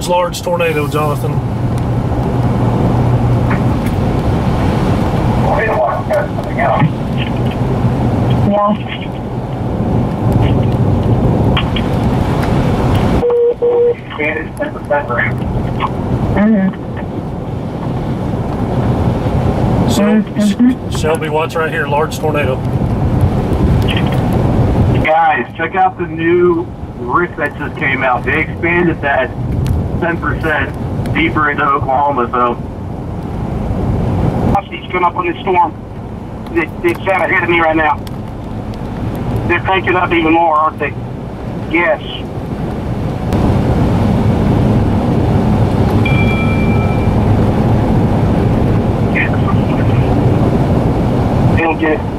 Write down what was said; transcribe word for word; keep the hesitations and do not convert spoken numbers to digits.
large, large tornado, Jonathan. Yeah. Mm-hmm. So, Mm-hmm. Shelby, watch right here, large tornado. Guys, check out the new risk that just came out. They expanded that ten percent deeper into Oklahoma, so. He's coming up on this storm. It, it's out ahead of me right now. They're cranking up even more, aren't they? Yes. They don't get it.